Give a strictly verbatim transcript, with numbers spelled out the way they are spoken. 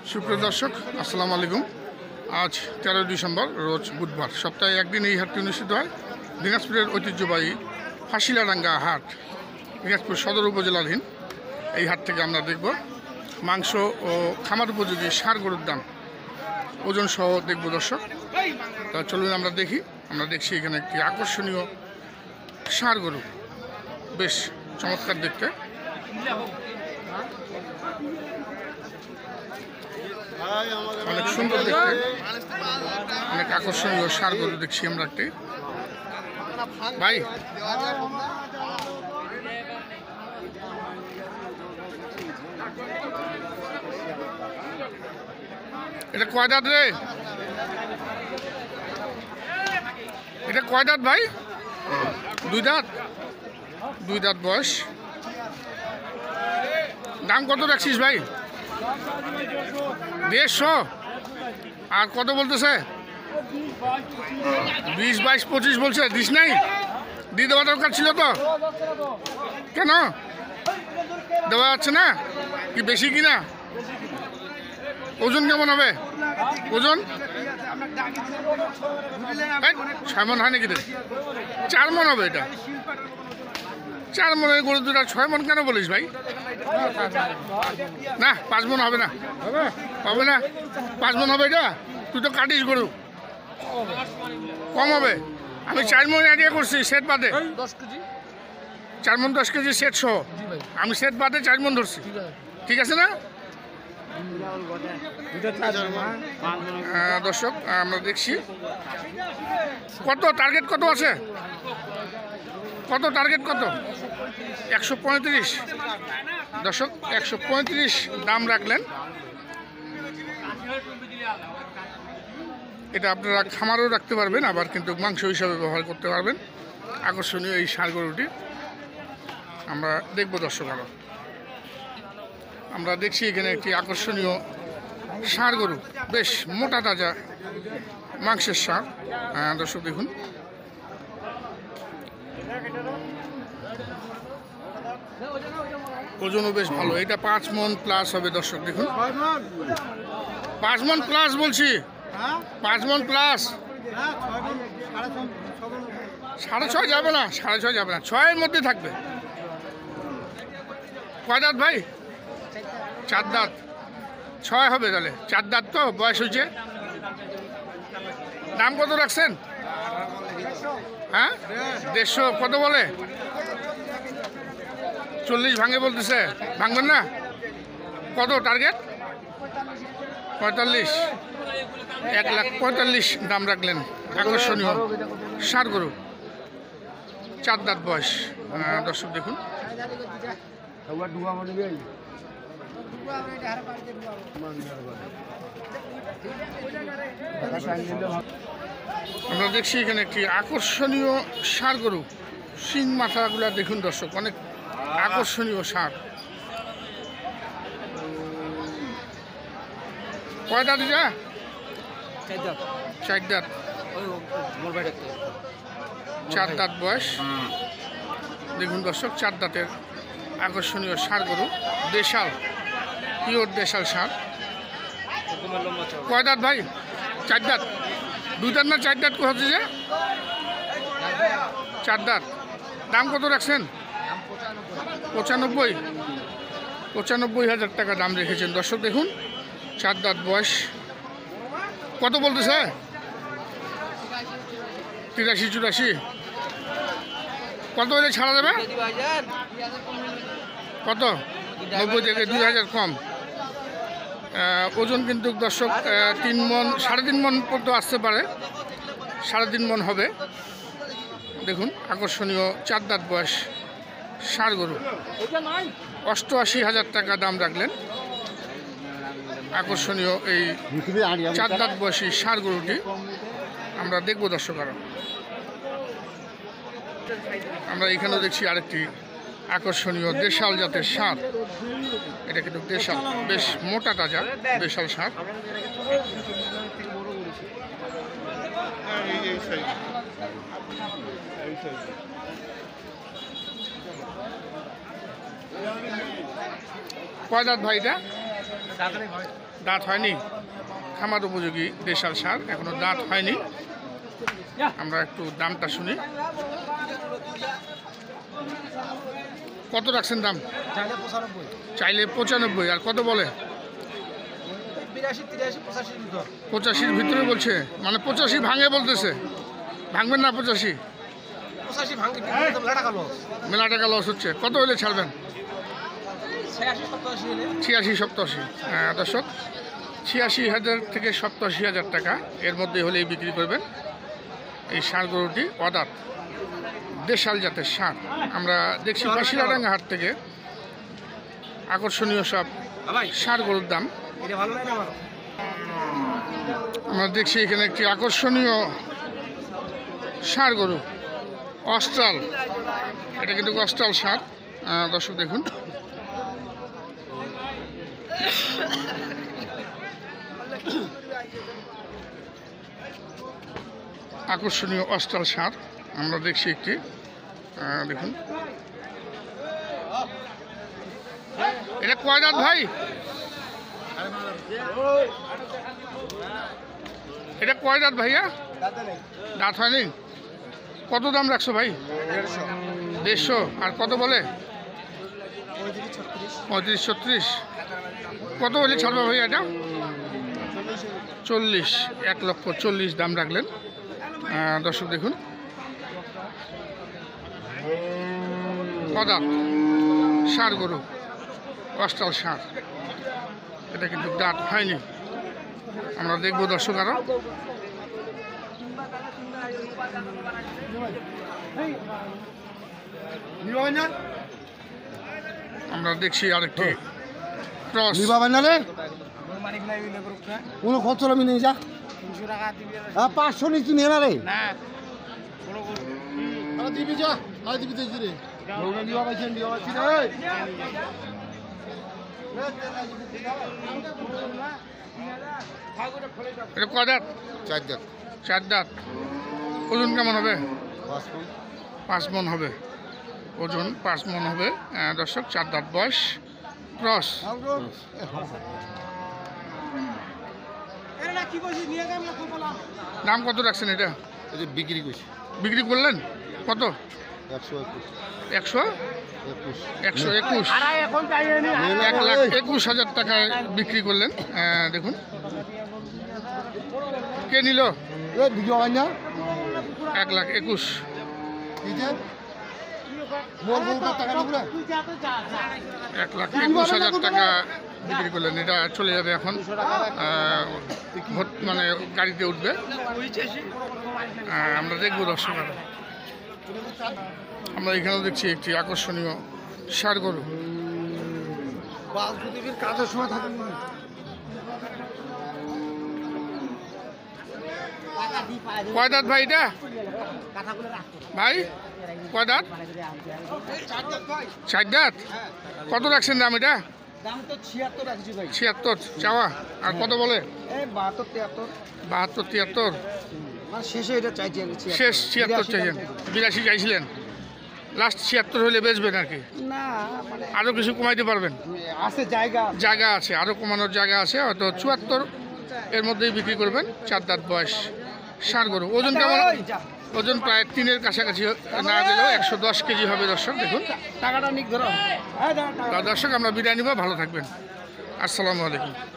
সুপ্রিয় দর্শক, আসসালামু আলাইকুম। আজ তেরোই ডিসেম্বর, রোজ বুধবার। সপ্তাহে একদিন এই হাটটি অনুষ্ঠিত হয়। দিনাজপুরের ঐতিহ্যবাহী ফাঁসিলাডাঙ্গা হাট, দিনাজপুর সদর উপজেলাধীন। এই হাট থেকে আমরা দেখব মাংস ও খামার উপযোগী ষাঁড় গরুর দাম, ওজন সহ দেখব দর্শক। তা চলুন আমরা দেখি। আমরা দেখছি এখানে একটি আকর্ষণীয় ষাঁড় গরু, বেশ চমৎকার দেখতে। অনেক সুন্দর দেখতে, অনেক আকর্ষণীয় ষাঁড় গরু দেখছি আমরা একটি। ভাই, এটা কয় দাঁত রে? এটা কয় দাঁত ভাই? দুই দাঁত। দুই দাঁত বয়স। দাম কত রাখছিস ভাই? দেড়শো। আর কত বলতেছে? বিশ বাইশ পঁচিশ বলছে। দিস নাই? দিয়ে দেওয়া দরকার ছিল তো। কেন দেওয়া যাচ্ছে না? কি বেশি কিনা? ওজন কেমন হবে? ওজন ছয় মন হয় নাকি রে? চার মন হবে এটা। চার মনের গরু দুটা ছয় মন কেন বলিস ভাই? না, পাঁচ মন হবে না। হবে না? পাঁচ মন হবে এটা? তুই তো কাটিস গরু, কম হবে। আমি চার মন আইডিয়া করছি সেট বাদে। চার মন দশ কেজি সেট সহ আমি সেট বাদে চার মন ধরছি। ঠিক আছে না দর্শক? আমরা দেখছি কত টার্গেট, কত আছে, কত টার্গেট, কত? একশো পঁয়ত্রিশ দর্শক, একশো পঁয়ত্রিশ দাম রাখলেন। এটা আপনারা খামারও রাখতে পারবেন, আবার কিন্তু মাংস হিসাবে ব্যবহার করতে পারবেন। আকর্ষণীয় এই ষাঁড় গরুটি আমরা দেখব দর্শক। আরও আমরা দেখছি এখানে একটি আকর্ষণীয় ষাঁড় গরু, বেশ মোটা তাজা মাংসের ষাঁড়। দর্শক দেখুন, ওজনও বেশ ভালো। এটা পাঁচ মন প্লাস হবে দর্শক দেখুন। পাঁচ মন প্লাস বলছি, পাঁচ মন প্লাস। সাড়ে ছয় যাবে না, সাড়ে ছয় যাবে না, ছয়ের মধ্যে থাকবে। কয় দাঁত ভাই? চার দাঁত। ছয় হবে তাহলে, চার দাঁত তো বয়স হয়েছে। দাম কত রাখছেন? হ্যাঁ, দেড়শো। কত বলে? চল্লিশ ভাঙে বলতেছে। ভাঙবেন না? কত টার্গেট? পঁয়তাল্লিশ। এক লাখ পঁয়তাল্লিশ দাম রাখলেন। আকর্ষণীয় ষাঁড় গরু, চার দাঁত বয়স। দর্শক দেখুন, আমরা দেখছি এখানে একটি আকর্ষণীয় ষাঁড় গরু। শিং মাথাগুলা দেখুন দর্শক, অনেক আকর্ষণীয় ষাঁড়। কয় দাঁত যা? চার দাঁত। চার দাঁত বয়স দেখুন দর্শক, চার দাঁতের আকর্ষণীয় ষাঁড় গরু, দেশাল, পিওর দেশাল ষাঁড়। কয় দাঁত ভাই? চার দাঁত। দুই দাঁত না চার দাঁত হচ্ছে যে? চার দাঁত। দাম কত রাখছেন? পঁচানব্বই। পঁচানব্বই হাজার টাকা দাম রেখেছেন দর্শক দেখুন। চার দাঁত বয়স। কত বলতেছে? তিরাশি চুরাশি। কত হলে ছাড়া যাবে? কত? নব্বই থেকে দুই হাজার কম। ওজন কিন্তু দর্শক তিন মন, সাড়ে তিন মন পর্যন্ত আসতে পারে। সাড়ে তিন মন হবে দেখুন। আকর্ষণীয় চার দাঁত বয়স ষাঁড় গরু, অষ্টআশি হাজার টাকা দাম রাখলেন। আকর্ষণীয় এই চার দাঁত বয়সী ষাঁড় গরুটি আমরা দেখব দর্শক। আরও আমরা এখানেও দেখছি আরেকটি আকর্ষণীয় দেশাল জাতের ষাঁড়। এটা কিন্তু দেশাল, বেশ মোটা তাজা দেশাল ষাঁড়। কয় দাঁত ভাই এটা? দাঁত হয়নি, খামার উপযোগী দেশাল সার, এখনো দাঁত হয়নি। আমরা একটু দামটা শুনি। কত রাখছেন দাম? চাইলে পঁচানব্বই। আর কত বলে? পঁচাশির ভিতরে বলছে, মানে পঁচাশি ভাঙে বলতেছে। ভাঙবেন না পঁচাশি? মেলা টাকা লস হচ্ছে। কত হলে ছাড়বেন? ছিয়াশি সপ্তাশি। হ্যাঁ দর্শক, ছিয়াশি হাজার থেকে সপ্তাশি হাজার টাকা এর মধ্যে হলেই বিক্রি করবেন এই ষাঁড় গরুটি। অদাঁত দেশাল জাতের ষাঁড়। আমরা দেখছি ফাঁসিলাডাঙ্গা হাট থেকে আকর্ষণীয় সব ষাঁড় গরুর দাম। আমরা দেখছি এখানে একটি আকর্ষণীয় ষাঁড় গরু, অস্ট্রাল। এটা কিন্তু অস্ট্রাল ষাঁড়। দর্শক দেখুন, আকর্ষণীয় অস্ট্রাল ষাঁড় আমরা দেখছি একটি। দেখুন, এটা কয় দাঁত ভাই? এটা কয় দাঁত ভাইয়া? দাঁত হয়নি। কত দাম রাখছো ভাই? দেড়শো। আর কত বলে? পঁয়ত্রিশ ছত্রিশ। কত হলে ছাড়বা ভাইয়া এটা? চল্লিশ। এক লক্ষ চল্লিশ দাম রাখলেন। দর্শক দেখুন, অদাঁত ষাঁড় গরু, অস্ট্রাল ষাঁড়। এটা কিন্তু দাঁত হয়নি। আমরা দেখবো দর্শক আরো। আমরা দেখছি আরেকটি ক্রস। কোনো খরচ আমি নিয়ে যা পাঁচশো নিচ্ছি নিয়ে না রে দিবি যা না দিবি রে। এটা কয় দাঁত? চার দাঁত। চার দাঁত। ওজন কেমন হবে? পাঁচ মন হবে ওজন। পাঁচ মন হবে দর্শক। চার দাঁত বয়স, ক্রস। দাম কত রাখছেন এটা? বিক্রি করছি। বিক্রি করলেন কত? একশো একুশ। একশো একশো একুশ। এক লাখ একুশ হাজার টাকায় বিক্রি করলেন। দেখুন, কে নিল? এক লাখ একুশ। এক লাখ একুশ হাজার টাকা বিক্রি করলেন। এটা চলে যাবে এখন, মানে গাড়িতে উঠবে। আমরা দেখবো দর্শক। আমরা এখানেও দেখছি একটি আকর্ষণীয় ষাঁড় গরু। কাজের সময় থাকে কয় দাঁত ভাই এটা? ভাই কয় দাঁত? চার দাঁত। কত রাখছেন দাম এটা? ছিয়াত্তর চাওয়া। আর কত বলে? বাহাত্তর তিয়াত্তর। শেষ ছিয়াত্তর চাইছেন। বিরাশি চাইছিলেন, লাস্ট ছিয়াত্তর হলে বেচবেন আর কি? আরো কিছু কমাইতে পারবেন? আছে জায়গা জায়গা আছে, আরো কমানোর জায়গা আছে। হয়তো চুয়াত্তর এর মধ্যেই বিক্রি করবেন। চার দাঁত বয়স ষাঁড় গরু। ওজন কেমন? ওজন প্রায় তিনের কাছাকাছি না গেলেও একশো দশ কেজি হবে দর্শক। দেখুন, টাকাটা নিক ধরো। দর্শক আমরা বিদায় নিব। ভালো থাকবেন। আসসালামু আলাইকুম।